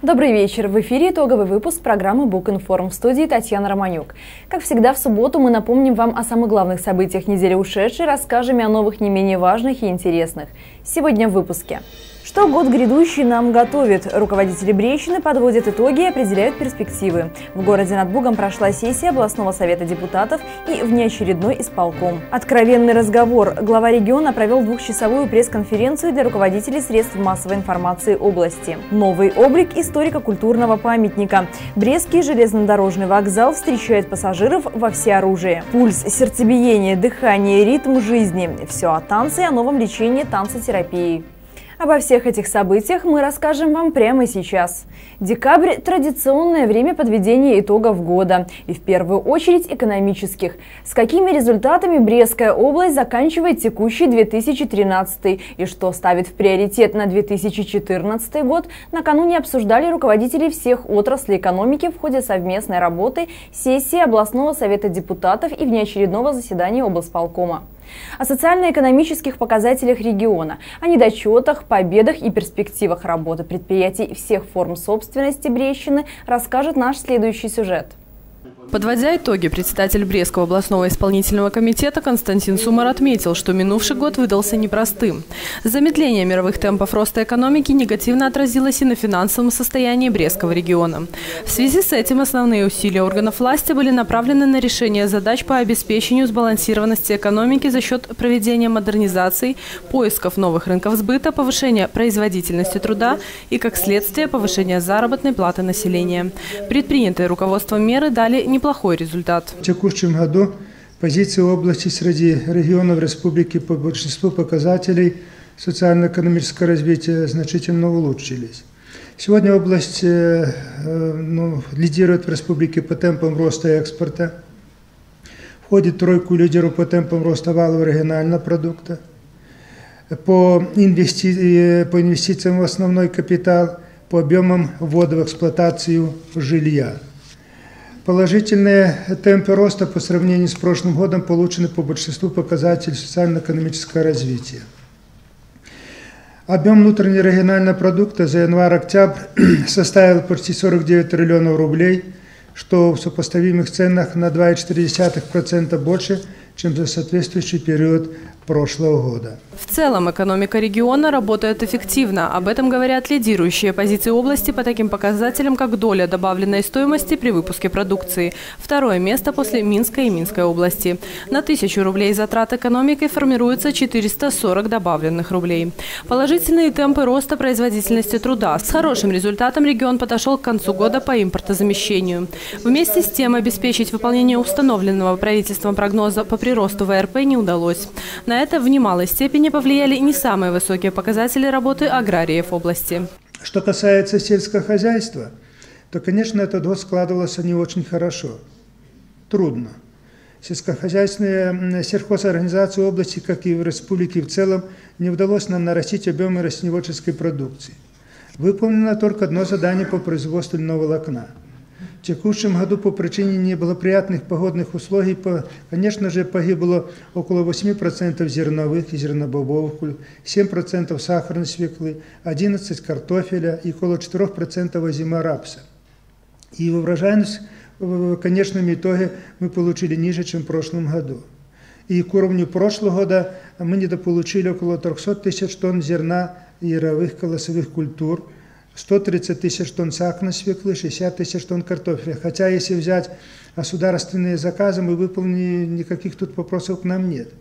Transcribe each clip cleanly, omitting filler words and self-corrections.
Добрый вечер. В эфире итоговый выпуск программы Букинформ. В студии Татьяна Романюк. Как всегда, в субботу мы напомним вам о самых главных событиях недели ушедшей, расскажем о новых не менее важных и интересных. Сегодня в выпуске. Что год грядущий нам готовит? Руководители Брещины подводят итоги и определяют перспективы. В городе над Бугом прошла сессия областного совета депутатов и внеочередной исполком. Откровенный разговор. Глава региона провел двухчасовую пресс-конференцию для руководителей средств массовой информации области. Новый облик историко-культурного памятника. Брестский железнодорожный вокзал встречает пассажиров во всеоружии. Пульс, сердцебиение, дыхание, ритм жизни. Все о танце и о новом лечении танцетерапией. Обо всех этих событиях мы расскажем вам прямо сейчас. Декабрь – традиционное время подведения итогов года. И в первую очередь экономических. С какими результатами Брестская область заканчивает текущий 2013 и что ставит в приоритет на 2014 год, накануне обсуждали руководители всех отраслей экономики в ходе совместной работы сессии областного совета депутатов и внеочередного заседания облсполкома. О социально-экономических показателях региона, о недочетах, победах и перспективах работы предприятий всех форм собственности Брещины расскажет наш следующий сюжет. Подводя итоги, председатель Брестского областного исполнительного комитета Константин Сумар отметил, что минувший год выдался непростым. Замедление мировых темпов роста экономики негативно отразилось и на финансовом состоянии Брестского региона. В связи с этим основные усилия органов власти были направлены на решение задач по обеспечению сбалансированности экономики за счет проведения модернизаций, поисков новых рынков сбыта, повышения производительности труда и, как следствие, повышения заработной платы населения. Предпринятые руководством меры дали неплохой результат. В текущем году позиции области среди регионов республики по большинству показателей социально-экономического развития значительно улучшились. Сегодня область лидирует в республике по темпам роста экспорта, входит в тройку лидеров по темпам роста валового регионального продукта, по инвестициям в основной капитал, по объемам ввода в эксплуатацию жилья. Положительные темпы роста по сравнению с прошлым годом получены по большинству показателей социально-экономического развития. Объем внутреннего регионального продукта за январь-октябрь составил почти 49 триллионов рублей, что в сопоставимых ценах на 2,4% больше, чем за соответствующий период прошлого года. В целом экономика региона работает эффективно. Об этом говорят лидирующие позиции области по таким показателям, как доля добавленной стоимости при выпуске продукции. Второе место после Минска и Минской области. На 1000 рублей затрат экономикой формируется 440 добавленных рублей. Положительные темпы роста производительности труда. С хорошим результатом регион подошел к концу года по импортозамещению. Вместе с тем обеспечить выполнение установленного правительством прогноза по приросту ВРП не удалось. На это в немалой степени повлияли не самые высокие показатели работы аграриев области. Что касается сельского хозяйства, то, конечно, этот год складывался не очень хорошо. Трудно. Сельскохозяйственные сельхозорганизации области, как и в республике в целом, не удалось нам нарастить объемы растениеводческой продукции. Выполнено только одно задание по производству льняного волокна. В текущем году по причине неблагоприятных погодных условий, конечно же, погибло около 8% зерновых и зернобобовых культур, 7% сахарной свеклы, 11% картофеля и около 4% озима рапса. И урожайность в конечном итоге мы получили ниже, чем в прошлом году. И к уровню прошлого года мы недополучили около 300 тысяч тонн зерна и яровых колосовых культур, 130 тысяч тонн сахарной свеклы, 60 тысяч тонн картофеля. Хотя, если взять государственные заказы, мы выполнили, никаких тут вопросов к нам нет.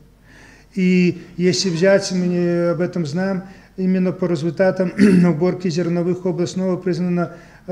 И если взять, мы об этом знаем, именно по результатам уборки зерновых областного признано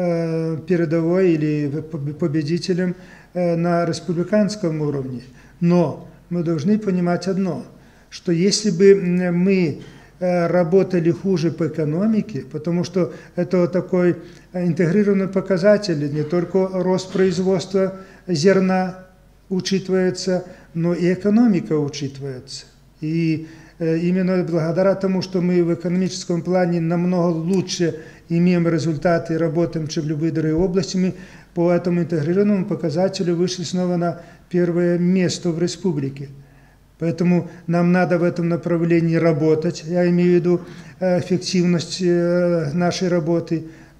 передовой или победителем на республиканском уровне. Но мы должны понимать одно, что если бы мы работали хуже по экономике, потому что это такой интегрированный показатель, не только рост производства зерна учитывается, но и экономика учитывается. И именно благодаря тому, что мы в экономическом плане намного лучше имеем результаты и работаем, чем в любые другие области, мы по этому интегрированному показателю вышли снова на первое место в республике. Поэтому нам надо в этом направлении работать, я имею в виду эффективность нашей работы.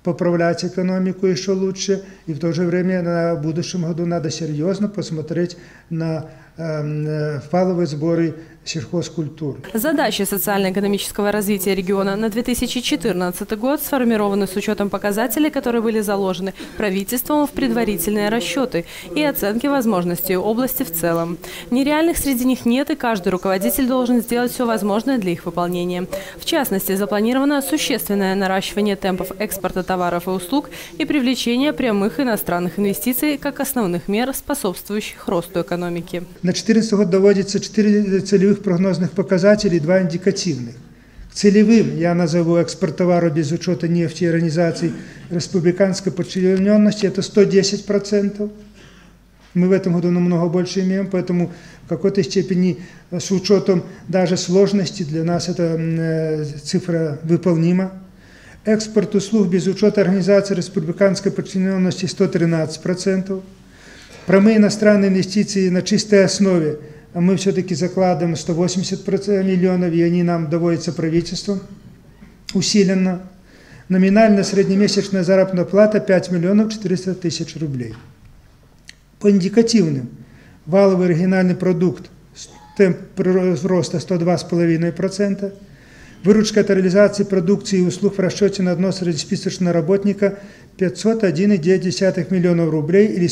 поправлять экономику еще лучше, и в то же время на будущем году надо серьезно посмотреть на валовые сборы сельхозкультур. Задачи социально-экономического развития региона на 2014 год сформированы с учетом показателей, которые были заложены правительством в предварительные расчеты и оценки возможностей области в целом. Нереальных среди них нет, и каждый руководитель должен сделать все возможное для их выполнения. В частности, запланировано существенное наращивание темпов экспорта товаров и услуг и привлечение прямых иностранных инвестиций как основных мер, способствующих росту экономики. На 2014 год доводится 4 целевых прогнозных показателей, 2 индикативных. Целевым я назову экспорт товара без учета нефти и организаций республиканской подчиненности, это 110%. Мы в этом году намного больше имеем, поэтому в какой-то степени с учетом даже сложности для нас эта цифра выполнима. Экспорт услуг без учета организации республиканской подчиненности 113%. Прямые иностранные инвестиции на чистой основе мы все-таки закладываем 180 миллионов, и они нам доводятся правительством усиленно. Номинальная среднемесячная заработная плата 5 миллионов 400 тысяч рублей. По индикативным валовый оригинальный продукт темп роста 102,5%. Выручка от реализации продукции и услуг в расчете на одного среднесписочного работника 501,9 миллионов рублей или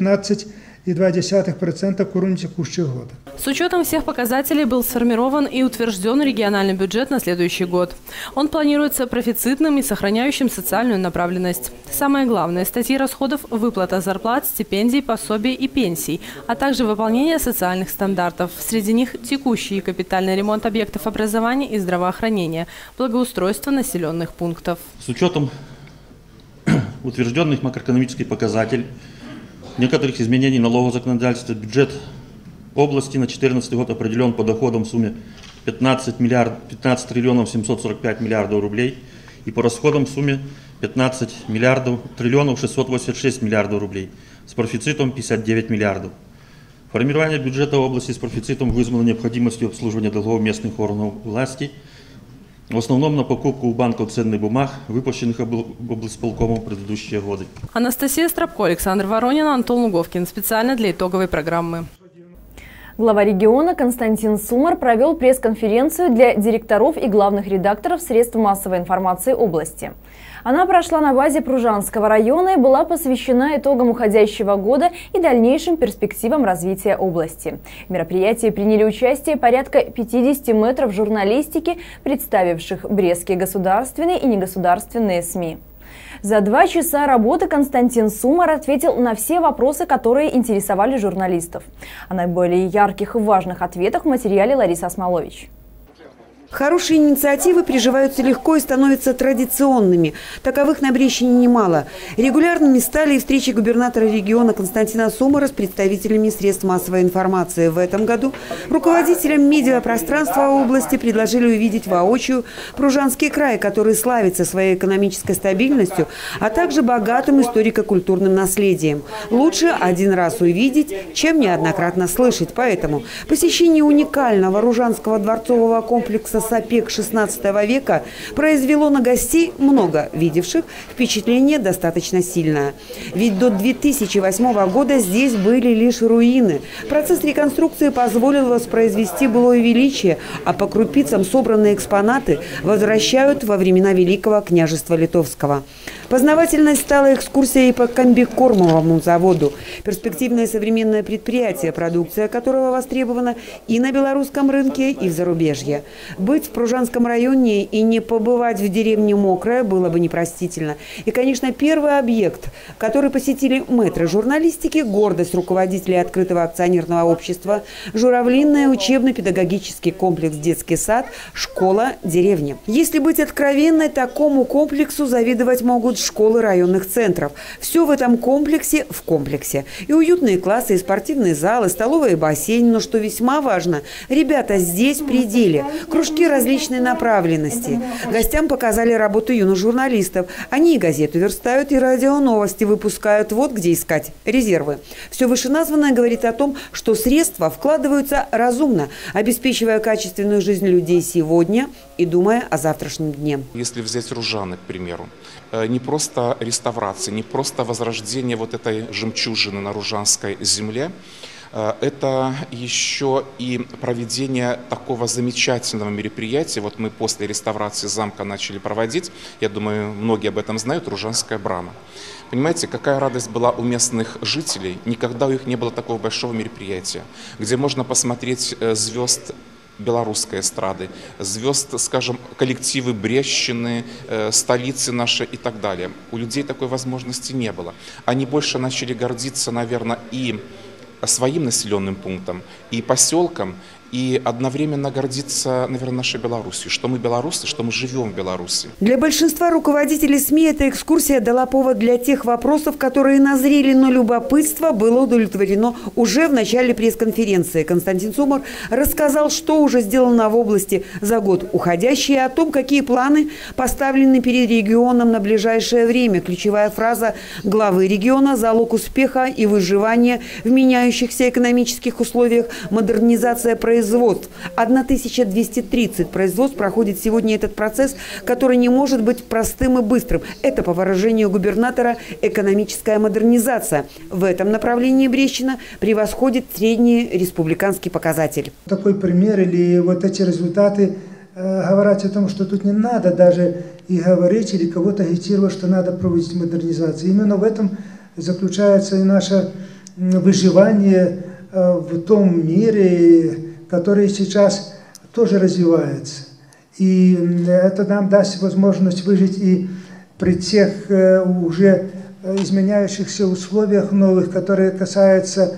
115,2% к уровню текущего года. С учетом всех показателей был сформирован и утвержден региональный бюджет на следующий год. Он планируется профицитным и сохраняющим социальную направленность. Самое главное – статьи расходов – выплата зарплат, стипендий, пособий и пенсий, а также выполнение социальных стандартов. Среди них текущий и капитальный ремонт объектов образования и здравоохранения, благоустройство населенных пунктов. С учетом утвержденных макроэкономических показателей, некоторых изменений налогового законодательства, бюджет области на 2014 год определен по доходам в сумме 15 триллионов 745 миллиардов рублей и по расходам в сумме 15 триллионов 686 миллиардов рублей с профицитом 59 миллиардов. Формирование бюджета области с профицитом вызвано необходимостью обслуживания долгов местных органов власти, в основном на покупку у банков ценных бумаг, выпущенных облсполкомом в предыдущие годы. Анастасия Страбко, Александр Воронин, Антон Луговкин. Специально для итоговой программы. Глава региона Константин Сумар провел пресс-конференцию для директоров и главных редакторов средств массовой информации области. Она прошла на базе Пружанского района и была посвящена итогам уходящего года и дальнейшим перспективам развития области. В мероприятии приняли участие порядка 50 метров журналистики, представивших брестские государственные и негосударственные СМИ. За 2 часа работы Константин Сумар ответил на все вопросы, которые интересовали журналистов. О наиболее ярких и важных ответах в материале Лариса Осмолович. Хорошие инициативы приживаются легко и становятся традиционными. Таковых на Брестщине немало. Регулярными стали и встречи губернатора региона Константина Сумара с представителями средств массовой информации. В этом году руководителям медиапространства области предложили увидеть воочию Пружанский край, который славится своей экономической стабильностью, а также богатым историко-культурным наследием. Лучше один раз увидеть, чем неоднократно слышать. Поэтому посещение уникального Ружанского дворцового комплекса Сапег XVI века произвело на гостей, много видевших, впечатление достаточно сильное. Ведь до 2008 года здесь были лишь руины. Процесс реконструкции позволил воспроизвести былое величие, а по крупицам собранные экспонаты возвращают во времена Великого княжества Литовского. Познавательной стала экскурсия и по комбикормовому заводу. Перспективное современное предприятие, продукция которого востребована и на белорусском рынке, и в зарубежье. Быть в Пружанском районе и не побывать в деревне Мокрая было бы непростительно. И, конечно, первый объект, который посетили мэтры журналистики, гордость руководителей открытого акционерного общества, журавлинный учебно-педагогический комплекс «Детский сад», школа, деревня. Если быть откровенной, такому комплексу завидовать могут школы районных центров. Все в этом комплексе в комплексе. И уютные классы, и спортивные залы, столовые, и бассейн. Но что весьма важно, ребята здесь при деле. Кружки Люди различной направленности. Гостям показали работу юных журналистов. Они и газету верстают, и радионовости выпускают. Вот где искать резервы. Все вышеназванное говорит о том, что средства вкладываются разумно, обеспечивая качественную жизнь людей сегодня и думая о завтрашнем дне. Если взять Ружаны, к примеру, не просто реставрация, не просто возрождение вот этой жемчужины на Ружанской земле, это еще и проведение такого замечательного мероприятия. Вот мы после реставрации замка начали проводить, я думаю, многие об этом знают, Ружанская брама. Понимаете, какая радость была у местных жителей, никогда у них не было такого большого мероприятия, где можно посмотреть звезд белорусской эстрады, звезд, скажем, коллективы Брещины, столицы нашей и так далее. У людей такой возможности не было. Они больше начали гордиться, наверное, и своим населенным пунктом, и поселком, и одновременно гордиться, наверное, нашей Беларусью, что мы белорусы, что мы живем в Беларуси. Для большинства руководителей СМИ эта экскурсия дала повод для тех вопросов, которые назрели, но любопытство было удовлетворено уже в начале пресс-конференции. Константин Сумар рассказал, что уже сделано в области за год уходящий, и о том, какие планы поставлены перед регионом на ближайшее время. Ключевая фраза главы региона – залог успеха и выживания в меняющихся экономических условиях, модернизация производства. 1230 производств проходит сегодня этот процесс, который не может быть простым и быстрым. Это, по выражению губернатора, экономическая модернизация. В этом направлении Брещина превосходит средний республиканский показатель. Такой пример или вот эти результаты говорят о том, что тут не надо даже и говорить или кого-то агитировать, что надо проводить модернизацию. Именно в этом заключается и наше выживание в том мире, который сейчас тоже развивается. И это нам даст возможность выжить и при тех уже изменяющихся условиях новых, которые касаются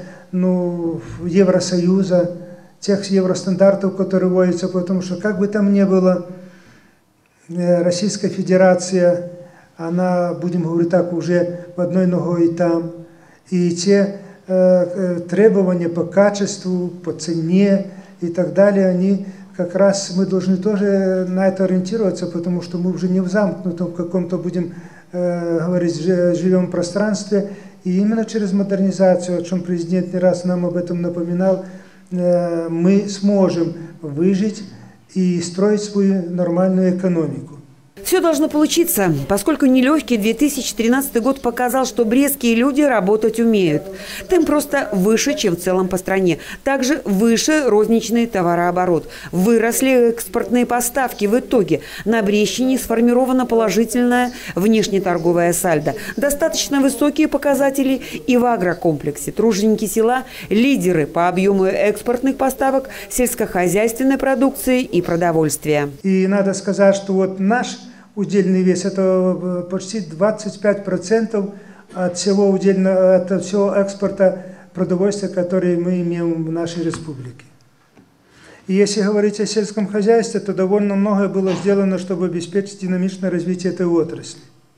Евросоюза, тех евростандартов, которые вводятся, потому что как бы там ни было, Российская Федерация, она, будем говорить так, уже в одной ногой там. И те требования по качеству, по цене и так далее, они как раз, мы должны тоже на это ориентироваться, потому что мы уже не в замкнутом каком-то, будем говорить, живем пространстве. И именно через модернизацию, о чем президент не раз нам об этом напоминал, мы сможем выжить и строить свою нормальную экономику. Все должно получиться, поскольку нелегкий 2013 год показал, что брестские люди работать умеют. Темп просто выше, чем в целом по стране. Также выше розничный товарооборот. Выросли экспортные поставки. В итоге на Брещине сформировано положительное внешнеторговое сальдо. Достаточно высокие показатели и в агрокомплексе. Труженики села – лидеры по объему экспортных поставок, сельскохозяйственной продукции и продовольствия. И надо сказать, что вот наш удельный вес – это почти 25% от всего экспорта продовольствия, который мы имеем в нашей республике. И если говорить о сельском хозяйстве, то довольно многое было сделано, чтобы обеспечить динамичное развитие этой отрасли.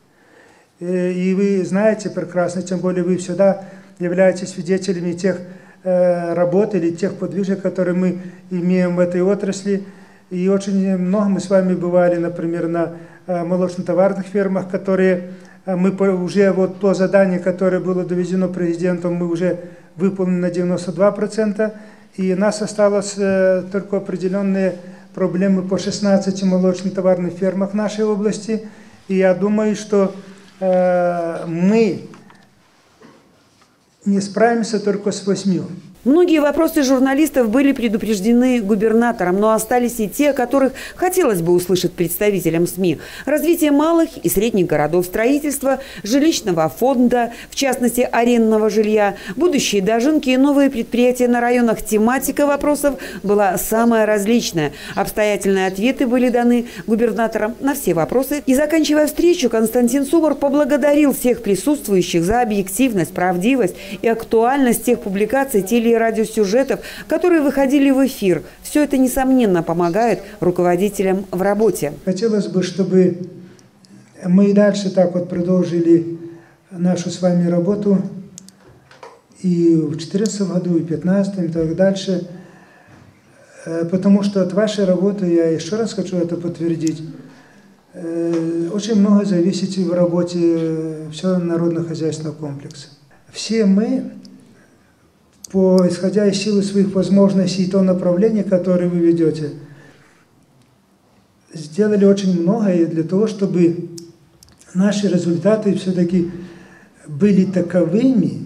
И вы знаете прекрасно, тем более вы всегда являетесь свидетелями тех работ или тех подвижек, которые мы имеем в этой отрасли. И очень много мы с вами бывали, например, на молочно-товарных фермах, которые мы уже, вот то задание, которое было доведено президентом, мы уже выполнили на 92%, и у нас осталось только определенные проблемы по 16 молочно-товарных фермах в нашей области, и я думаю, что мы не справимся только с 8. Многие вопросы журналистов были предупреждены губернатором, но остались и те, о которых хотелось бы услышать представителям СМИ. Развитие малых и средних городов, строительство жилищного фонда, в частности арендного жилья, будущие дожинки и новые предприятия на районах. Тематика вопросов была самая различная. Обстоятельные ответы были даны губернатором на все вопросы. И заканчивая встречу, Константин Сумар поблагодарил всех присутствующих за объективность, правдивость и актуальность тех публикаций, радиосюжетов, которые выходили в эфир. Все это, несомненно, помогает руководителям в работе. Хотелось бы, чтобы мы и дальше так вот продолжили нашу с вами работу и в 2014 году, и в 2015, и так дальше. потому что от вашей работы, я еще раз хочу это подтвердить, очень много зависит в работе всего народно-хозяйственного комплекса. Все мы, исходя из силы своих возможностей и то направление, которое вы ведете, сделали очень многое для того, чтобы наши результаты все-таки были таковыми,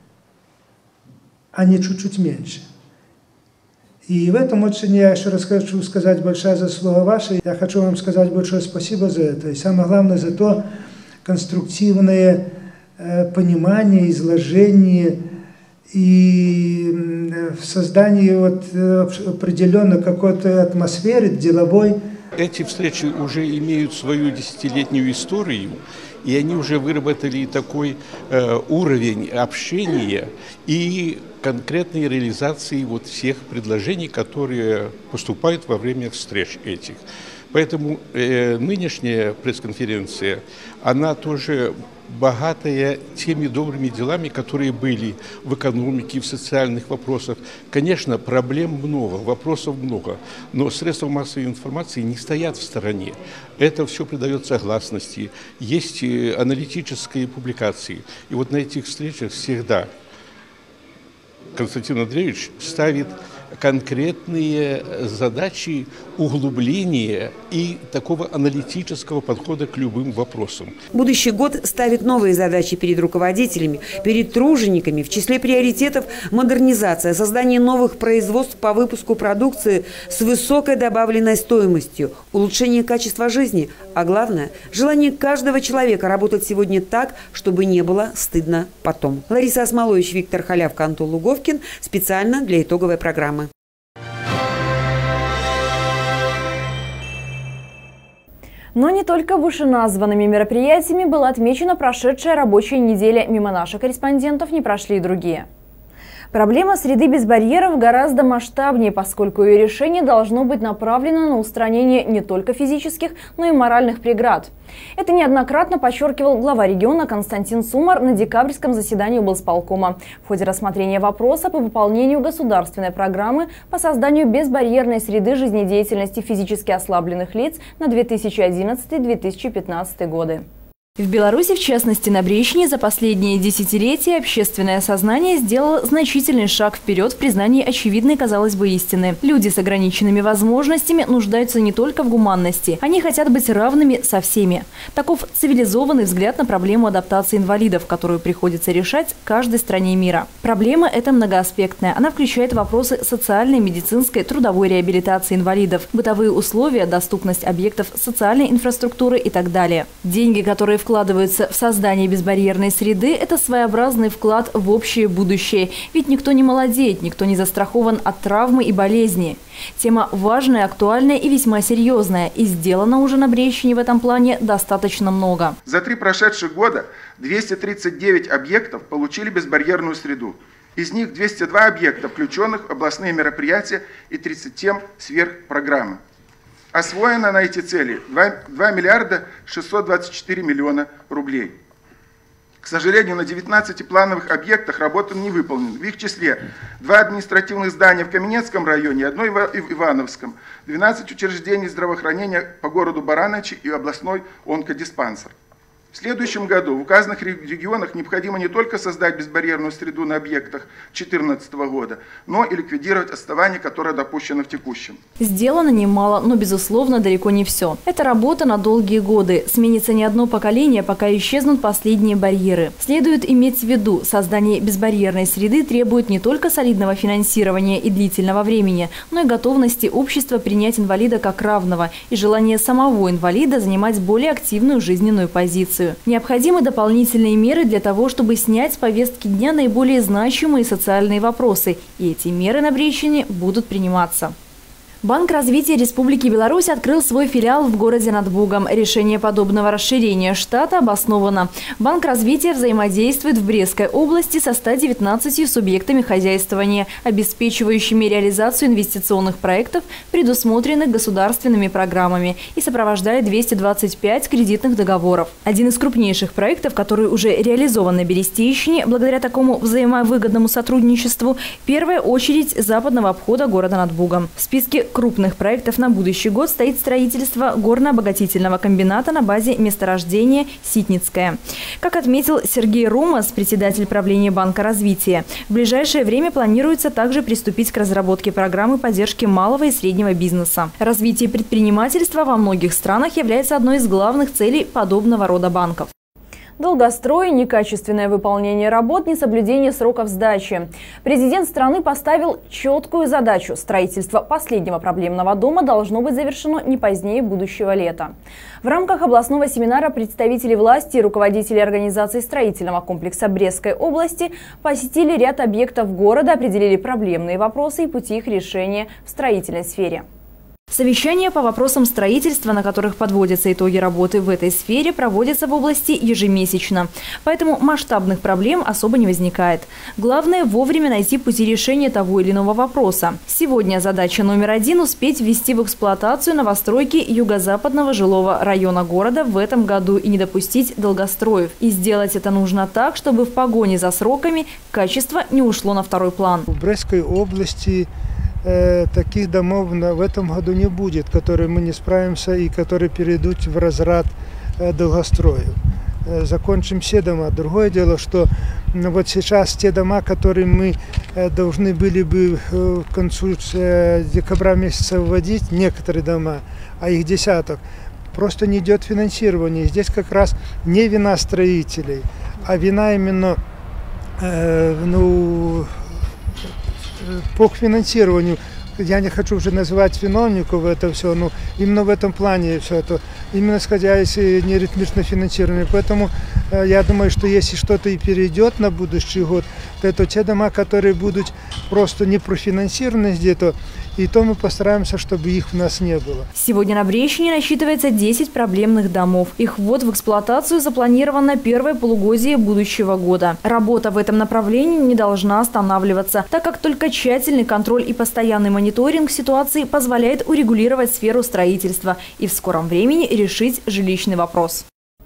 а не чуть-чуть меньше. И в этом очень, я еще раз хочу сказать, большая заслуга ваша. Я хочу вам сказать большое спасибо за это. И самое главное, за то конструктивное понимание, изложение и создание определенной какой-то атмосферы деловой. Эти встречи уже имеют свою десятилетнюю историю, и они уже выработали такой уровень общения и конкретной реализации всех предложений, которые поступают во время встреч этих. Поэтому нынешняя пресс-конференция, она тоже богатая теми добрыми делами, которые были в экономике, в социальных вопросах. Конечно, проблем много, вопросов много, но средства массовой информации не стоят в стороне. Это все придается гласности, есть аналитические публикации. И вот на этих встречах всегда Константин Андреевич ставит конкретные задачи углубления и такого аналитического подхода к любым вопросам. Будущий год ставит новые задачи перед руководителями, перед тружениками. В числе приоритетов модернизация, создание новых производств по выпуску продукции с высокой добавленной стоимостью, улучшение качества жизни, а главное – желание каждого человека работать сегодня так, чтобы не было стыдно потом. Лариса Осмолович, Виктор Халявка, Антон Луговкин. Специально для итоговой программы. Но не только вышеназванными мероприятиями была отмечена прошедшая рабочая неделя. Мимо наших корреспондентов не прошли и другие. Проблема среды без барьеров гораздо масштабнее, поскольку ее решение должно быть направлено на устранение не только физических, но и моральных преград. Это неоднократно подчеркивал глава региона Константин Сумар на декабрьском заседании облсполкома в ходе рассмотрения вопроса по выполнению государственной программы по созданию безбарьерной среды жизнедеятельности физически ослабленных лиц на 2011-2015 годы. В Беларуси, в частности на Брещине, за последние десятилетия общественное сознание сделало значительный шаг вперед в признании очевидной, казалось бы, истины. Люди с ограниченными возможностями нуждаются не только в гуманности. Они хотят быть равными со всеми. Таков цивилизованный взгляд на проблему адаптации инвалидов, которую приходится решать каждой стране мира. Проблема эта многоаспектная. Она включает вопросы социальной, медицинской, трудовой реабилитации инвалидов, бытовые условия, доступность объектов социальной инфраструктуры и так далее. Деньги, которые вкладываются в создание безбарьерной среды, это своеобразный вклад в общее будущее. Ведь никто не молодеет, никто не застрахован от травмы и болезни. Тема важная, актуальная и весьма серьезная. И сделано уже на Брещине в этом плане достаточно много. За 3 прошедших года 239 объектов получили безбарьерную среду. Из них 202 объекта, включенных в областные мероприятия, и 37 сверхпрограммы. Освоено на эти цели 2 миллиарда 624 миллиона рублей. К сожалению, на 19 плановых объектах работа не выполнена. В их числе 2 административных здания в Каменецком районе, 1 в Ивановском, 12 учреждений здравоохранения по городу Барановичи и областной онкодиспансер. В следующем году в указанных регионах необходимо не только создать безбарьерную среду на объектах 2014 года, но и ликвидировать отставание, которое допущено в текущем. Сделано немало, но, безусловно, далеко не все. Это работа на долгие годы. Сменится не одно поколение, пока исчезнут последние барьеры. Следует иметь в виду, создание безбарьерной среды требует не только солидного финансирования и длительного времени, но и готовности общества принять инвалида как равного и желание самого инвалида занимать более активную жизненную позицию. Необходимы дополнительные меры для того, чтобы снять с повестки дня наиболее значимые социальные вопросы. И эти меры на Брещине будут приниматься. Банк развития Республики Беларусь открыл свой филиал в городе над Бугом. Решение подобного расширения штата обосновано. Банк развития взаимодействует в Брестской области со 119 субъектами хозяйствования, обеспечивающими реализацию инвестиционных проектов, предусмотренных государственными программами, и сопровождает 225 кредитных договоров. Один из крупнейших проектов, который уже реализован на Берестейщине, благодаря такому взаимовыгодному сотрудничеству, первая очередь западного обхода города над Бугом. В списке крупных проектов на будущий год стоит строительство горно-обогатительного комбината на базе месторождения Ситницкое. Как отметил Сергей Ромас, председатель правления Банка развития, в ближайшее время планируется также приступить к разработке программы поддержки малого и среднего бизнеса. Развитие предпринимательства во многих странах является одной из главных целей подобного рода банков. Долгострой, некачественное выполнение работ, несоблюдение сроков сдачи. Президент страны поставил четкую задачу. Строительство последнего проблемного дома должно быть завершено не позднее будущего лета. В рамках областного семинара представители власти и руководители организаций строительного комплекса Брестской области посетили ряд объектов города, определили проблемные вопросы и пути их решения в строительной сфере. Совещания по вопросам строительства, на которых подводятся итоги работы в этой сфере, проводятся в области ежемесячно. Поэтому масштабных проблем особо не возникает. Главное – вовремя найти пути решения того или иного вопроса. Сегодня задача номер один – успеть ввести в эксплуатацию новостройки юго-западного жилого района города в этом году и не допустить долгостроев. И сделать это нужно так, чтобы в погоне за сроками качество не ушло на второй план. В Брестской области таких домов в этом году не будет, которые мы не справимся и которые перейдут в разряд долгостроев. Закончим все дома. Другое дело, что вот сейчас те дома, которые мы должны были бы к концу декабря месяца вводить, некоторые дома, а их десяток, просто не идет финансирование. Здесь как раз не вина строителей, а вина именно по финансированию. Я не хочу уже называть виновников это все, но именно в этом плане все это, именно исходя из неритмичного финансирования. Поэтому я думаю, что если что-то и перейдет на будущий год, то это те дома, которые будут просто не профинансированы где-то, и то мы постараемся, чтобы их у нас не было. Сегодня на Брестщине насчитывается 10 проблемных домов. Их ввод в эксплуатацию запланирован на первое полугодие будущего года. Работа в этом направлении не должна останавливаться, так как только тщательный контроль и постоянный мониторинг ситуации позволяет урегулировать сферу строительства и в скором времени решить жилищный вопрос.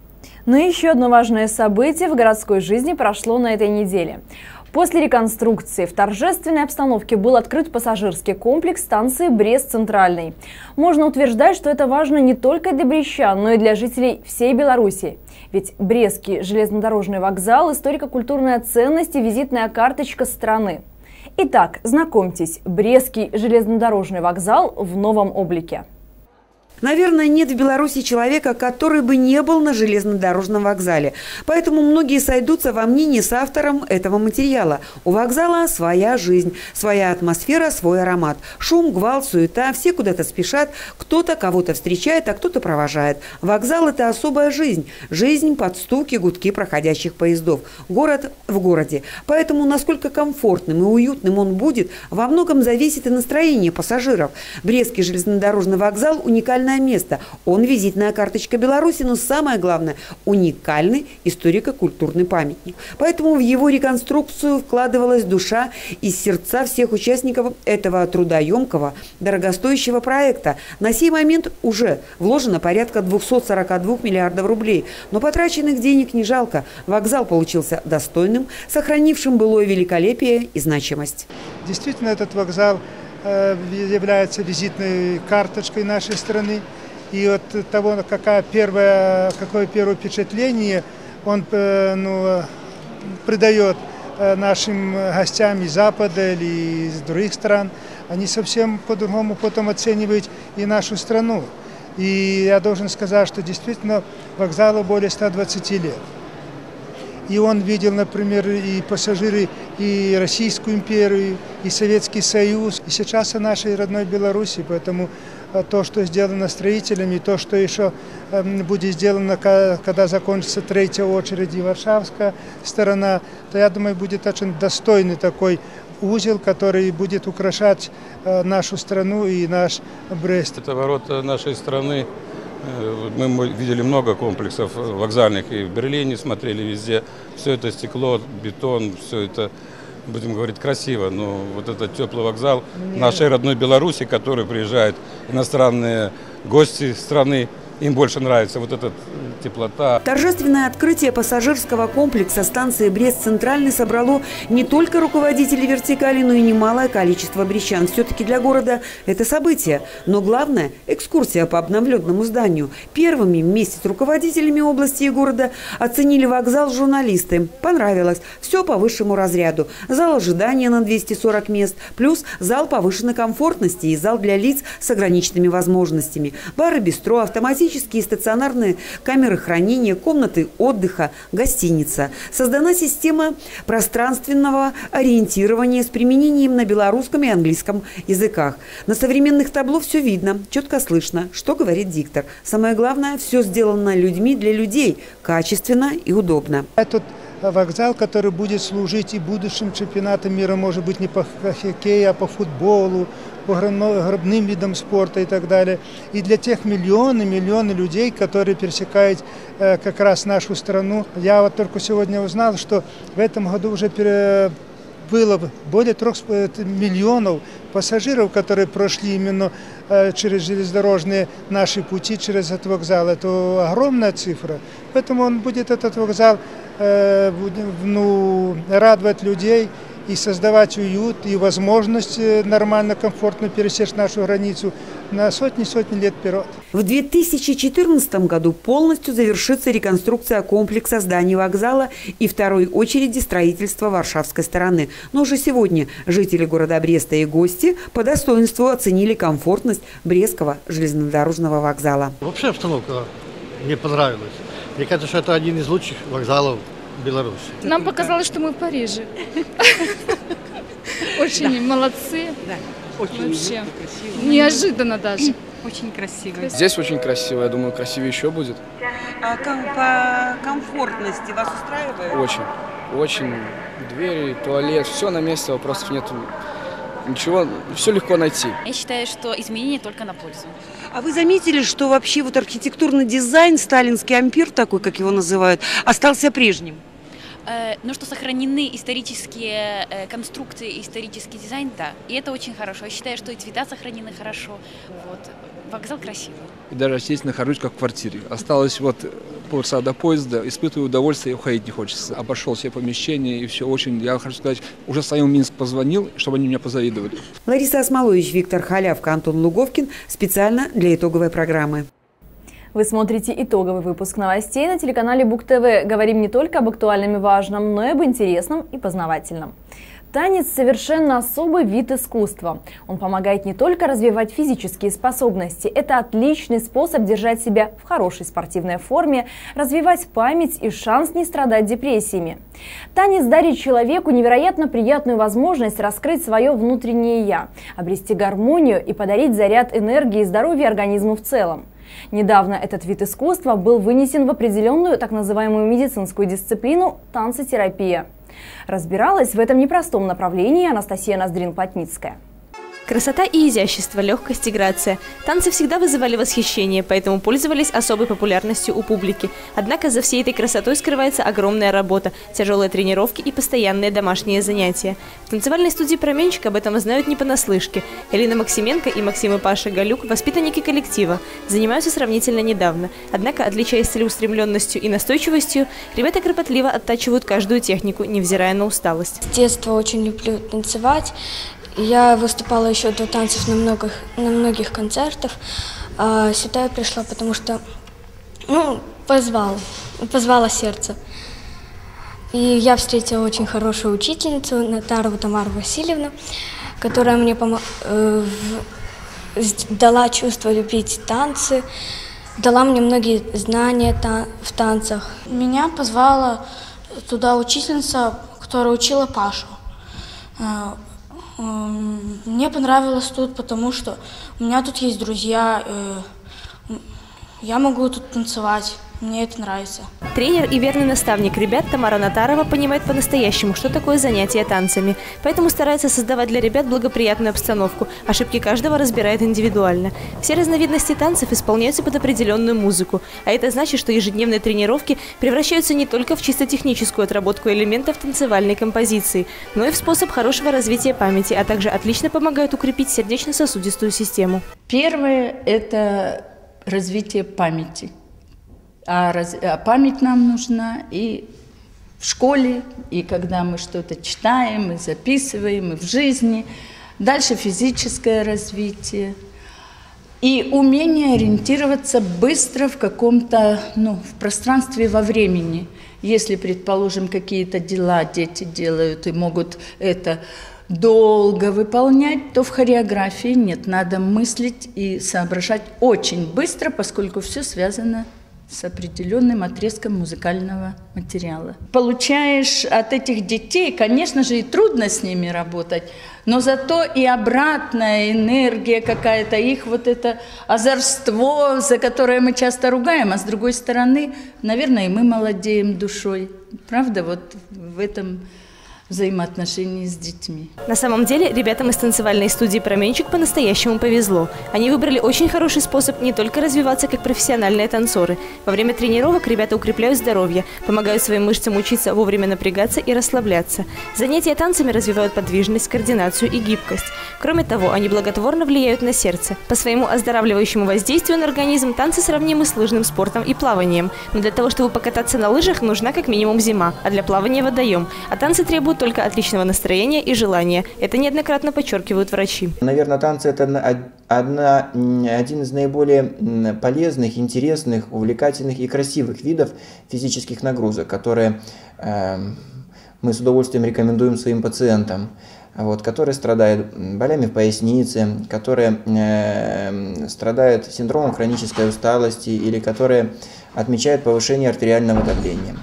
Но еще одно важное событие в городской жизни прошло на этой неделе. После реконструкции в торжественной обстановке был открыт пассажирский комплекс станции Брест-Центральный. Можно утверждать, что это важно не только для брестчан, но и для жителей всей Беларуси. Ведь Брестский железнодорожный вокзал – историко-культурная ценность и визитная карточка страны. Итак, знакомьтесь, Брестский железнодорожный вокзал в новом облике. Наверное, нет в Беларуси человека, который бы не был на железнодорожном вокзале. Поэтому многие сойдутся во мнении с автором этого материала. У вокзала своя жизнь, своя атмосфера, свой аромат. Шум, гвалт, суета, все куда-то спешат. Кто-то кого-то встречает, а кто-то провожает. Вокзал – это особая жизнь. Жизнь под стуки, гудки проходящих поездов. Город в городе. Поэтому насколько комфортным и уютным он будет, во многом зависит и настроение пассажиров. Брестский железнодорожный вокзал – уникальная место. Он визитная карточка Беларуси, но самое главное – уникальный историко-культурный памятник. Поэтому в его реконструкцию вкладывалась душа и сердца всех участников этого трудоемкого, дорогостоящего проекта. На сей момент уже вложено порядка 242 миллиардов рублей, но потраченных денег не жалко. Вокзал получился достойным, сохранившим былое великолепие и значимость. Действительно, этот вокзал является визитной карточкой нашей страны. И от того, какое первое впечатление он придает нашим гостям из Запада или из других стран, они совсем по-другому потом оценивают и нашу страну. И я должен сказать, что действительно вокзалу более 120 лет. И он видел, например, и пассажиры, и Российскую империю, и Советский Союз, и сейчас о нашей родной Беларуси. Поэтому то, что сделано строителями, то, что еще будет сделано, когда закончится третья очередь и варшавская сторона, то, я думаю, будет очень достойный такой узел, который будет украшать нашу страну и наш Брест. Это ворота нашей страны. Мы видели много комплексов вокзальных и в Берлине, смотрели везде. Все это стекло, бетон, все это, будем говорить, красиво. Но вот этот теплый вокзал нашей родной Беларуси, который приезжают иностранные гости страны, им больше нравится вот эта теплота. Торжественное открытие пассажирского комплекса станции Брест-Центральный собрало не только руководителей вертикали, но и немалое количество брестчан. Все-таки для города это событие. Но главное – экскурсия по обновленному зданию. Первыми вместе с руководителями области и города оценили вокзал журналисты. Понравилось. Все по высшему разряду. Зал ожидания на 240 мест, плюс зал повышенной комфортности и зал для лиц с ограниченными возможностями. Бары, бистро, автоматические и стационарные камеры хранения, комнаты отдыха, гостиница. Создана система пространственного ориентирования с применением на белорусском и английском языках. На современных табло все видно, четко слышно, что говорит диктор. Самое главное, все сделано людьми для людей, качественно и удобно. Этот вокзал, который будет служить и будущим чемпионатам мира, может быть, не по хоккею, а по футболу, по гробным видам спорта и так далее. И для тех миллионы людей, которые пересекают как раз нашу страну. Я вот только сегодня узнал, что в этом году уже было более 3 миллионов пассажиров, которые прошли именно через железнодорожные наши пути, через этот вокзал. Это огромная цифра. Поэтому он будет, этот вокзал, радовать людей и создавать уют и возможность нормально, комфортно пересечь нашу границу на сотни лет вперед. В 2014 году полностью завершится реконструкция комплекса зданий вокзала и второй очереди строительства варшавской стороны. Но уже сегодня жители города Бреста и гости по достоинству оценили комфортность Брестского железнодорожного вокзала. Вообще обстановка мне понравилась. Мне кажется, что это один из лучших вокзалов Беларуси. Нам показалось, что мы в Париже. Очень молодцы. Очень вообще неожиданно даже. Очень красиво. Здесь очень красиво, я думаю, красивее еще будет. А по комфортности вас устраивает? Очень. Двери, туалет, все на месте, вопросов нет. Ничего, все легко найти. Я считаю, что изменения только на пользу. А вы заметили, что вообще вот архитектурный дизайн, сталинский ампир такой, как его называют, остался прежним? Но что сохранены исторические конструкции, исторический дизайн, да. И это очень хорошо. Я считаю, что и цвета сохранены хорошо. Вот. Вокзал красивый. И даже здесь нахожусь как в квартире. Осталось вот полчаса до поезда, испытываю удовольствие, уходить не хочется. Обошел все помещения и все очень, я хочу сказать, уже самим Минск позвонил, чтобы они меня позавидовали. Лариса Осмолович, Виктор Халявка, Антон Луговкин специально для итоговой программы. Вы смотрите итоговый выпуск новостей на телеканале Бук ТВ. Говорим не только об актуальном и важном, но и об интересном и познавательном. Танец – совершенно особый вид искусства. Он помогает не только развивать физические способности, это отличный способ держать себя в хорошей спортивной форме, развивать память и шанс не страдать депрессиями. Танец дарит человеку невероятно приятную возможность раскрыть свое внутреннее «я», обрести гармонию и подарить заряд энергии и здоровья организму в целом. Недавно этот вид искусства был вынесен в определенную так называемую медицинскую дисциплину – танцетерапия. Разбиралась в этом непростом направлении Анастасия Ноздрин-Плотницкая. Красота и изящество, легкость и грация. Танцы всегда вызывали восхищение, поэтому пользовались особой популярностью у публики. Однако за всей этой красотой скрывается огромная работа, тяжелые тренировки и постоянные домашние занятия. В танцевальной студии «Променчик» об этом знают не понаслышке. Элина Максименко и Максим и Паша Галюк – воспитанники коллектива. Занимаются сравнительно недавно. Однако, отличаясь целеустремленностью и настойчивостью, ребята кропотливо оттачивают каждую технику, невзирая на усталость. С детства очень люблю танцевать. Я выступала еще до танцев на многих концертах. А сюда я пришла, потому что позвало сердце. И я встретила очень хорошую учительницу Натарову Тамару Васильевну, которая мне дала чувство любить танцы, дала мне многие знания в танцах. Меня позвала туда учительница, которая учила Пашу. Мне понравилось тут, потому что у меня тут есть друзья, я могу тут танцевать, мне это нравится. Тренер и верный наставник ребят Тамара Натарова понимает по-настоящему, что такое занятие танцами. Поэтому старается создавать для ребят благоприятную обстановку. Ошибки каждого разбирает индивидуально. Все разновидности танцев исполняются под определенную музыку. А это значит, что ежедневные тренировки превращаются не только в чисто техническую отработку элементов танцевальной композиции, но и в способ хорошего развития памяти, а также отлично помогают укрепить сердечно-сосудистую систему. Первое – это развитие памяти. А память нам нужна и в школе, и когда мы что-то читаем, и записываем, и в жизни. Дальше физическое развитие. И умение ориентироваться быстро в каком-то, в пространстве и во времени. Если, предположим, какие-то дела дети делают и могут это долго выполнять, то в хореографии нет. Надо мыслить и соображать очень быстро, поскольку все связано с определенным отрезком музыкального материала. Получаешь от этих детей, конечно же, и трудно с ними работать, но зато и обратная энергия какая-то, их вот это озорство, за которое мы часто ругаем, а с другой стороны, наверное, и мы молодеем душой. Правда, вот в этом взаимоотношений с детьми. На самом деле, ребятам из танцевальной студии «Променчик» по-настоящему повезло. Они выбрали очень хороший способ не только развиваться как профессиональные танцоры. Во время тренировок ребята укрепляют здоровье, помогают своим мышцам учиться вовремя напрягаться и расслабляться. Занятия танцами развивают подвижность, координацию и гибкость. Кроме того, они благотворно влияют на сердце. По своему оздоравливающему воздействию на организм танцы сравнимы с лыжным спортом и плаванием. Но для того, чтобы покататься на лыжах, нужна как минимум зима, а для плавания – водоем. А танцы требуют только отличного настроения и желания. Это неоднократно подчеркивают врачи. Наверное, танцы – это один из наиболее полезных, интересных, увлекательных и красивых видов физических нагрузок, которые мы с удовольствием рекомендуем своим пациентам, которые страдают болями в пояснице, которые страдают синдромом хронической усталости или которые отмечают повышение артериального давления.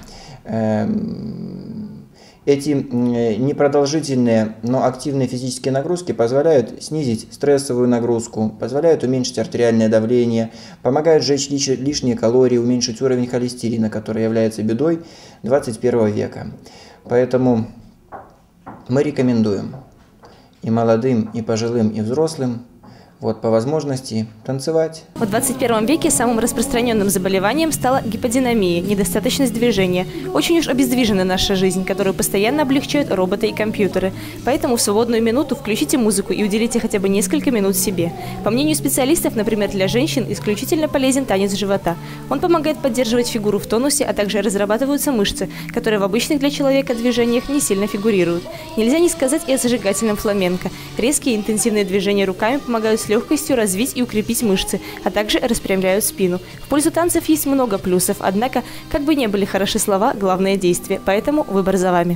Эти непродолжительные, но активные физические нагрузки позволяют снизить стрессовую нагрузку, позволяют уменьшить артериальное давление, помогают сжечь лишние калории, уменьшить уровень холестерина, который является бедой 21 века. Поэтому мы рекомендуем и молодым, и пожилым, и взрослым по возможности танцевать. В 21 веке самым распространенным заболеванием стала гиподинамия, недостаточность движения. Очень уж обездвижена наша жизнь, которую постоянно облегчают роботы и компьютеры. Поэтому в свободную минуту включите музыку и уделите хотя бы несколько минут себе. По мнению специалистов, например, для женщин исключительно полезен танец живота. Он помогает поддерживать фигуру в тонусе, а также разрабатываются мышцы, которые в обычных для человека движениях не сильно фигурируют. Нельзя не сказать и о зажигательном фламенко. Резкие интенсивные движения руками помогают с легкостью развить и укрепить мышцы, а также распрямляют спину. В пользу танцев есть много плюсов, однако, как бы ни были хороши слова, главное действие, поэтому выбор за вами.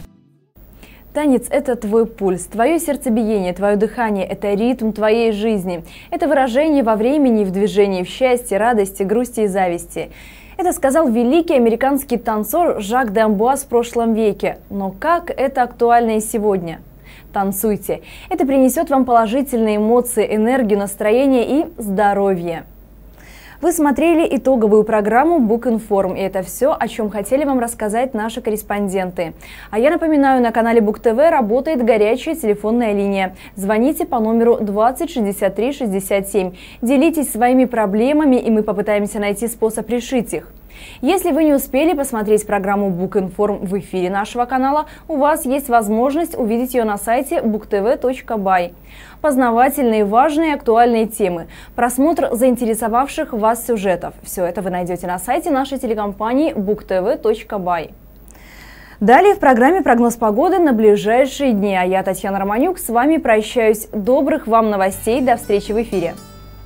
Танец – это твой пульс, твое сердцебиение, твое дыхание – это ритм твоей жизни. Это выражение во времени и в движении, в счастье, радости, грусти и зависти. Это сказал великий американский танцор Жак де Амбуаз в прошлом веке. Но как это актуально и сегодня? Танцуйте. Это принесет вам положительные эмоции, энергию, настроение и здоровье. Вы смотрели итоговую программу Book-Inform, и это все, о чем хотели вам рассказать наши корреспонденты. А я напоминаю, на канале Бук ТВ работает горячая телефонная линия. Звоните по номеру 20 63 67. Делитесь своими проблемами, и мы попытаемся найти способ решить их. Если вы не успели посмотреть программу Book-Inform в эфире нашего канала, у вас есть возможность увидеть ее на сайте booktv.by. Познавательные, важные и актуальные темы, просмотр заинтересовавших вас сюжетов – все это вы найдете на сайте нашей телекомпании booktv.by. Далее в программе прогноз погоды на ближайшие дни. А я, Татьяна Романюк, с вами прощаюсь. Добрых вам новостей, до встречи в эфире.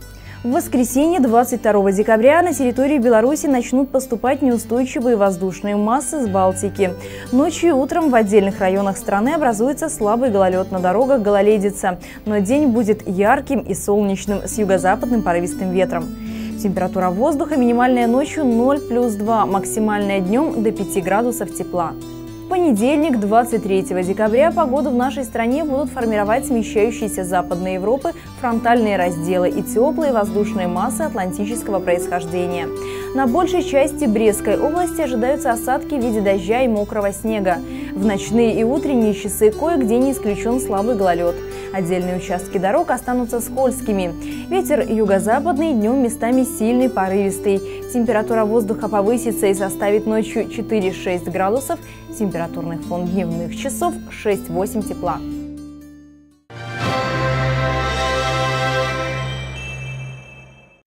В воскресенье 22 декабря на территорию Беларуси начнут поступать неустойчивые воздушные массы с Балтики. Ночью и утром в отдельных районах страны образуется слабый гололед, на дорогах гололедица. Но день будет ярким и солнечным с юго-западным порывистым ветром. Температура воздуха минимальная ночью 0+2, максимальная днем до 5 градусов тепла. понедельник, 23 декабря, погоду в нашей стране будут формировать смещающиеся с Западной Европы фронтальные разделы и теплые воздушные массы атлантического происхождения. На большей части Брестской области ожидаются осадки в виде дождя и мокрого снега. В ночные и утренние часы кое-где не исключен слабый гололед. Отдельные участки дорог останутся скользкими. Ветер юго-западный, днем местами сильный, порывистый. Температура воздуха повысится и составит ночью 4-6 градусов. Температурный фон дневных часов 6-8 тепла.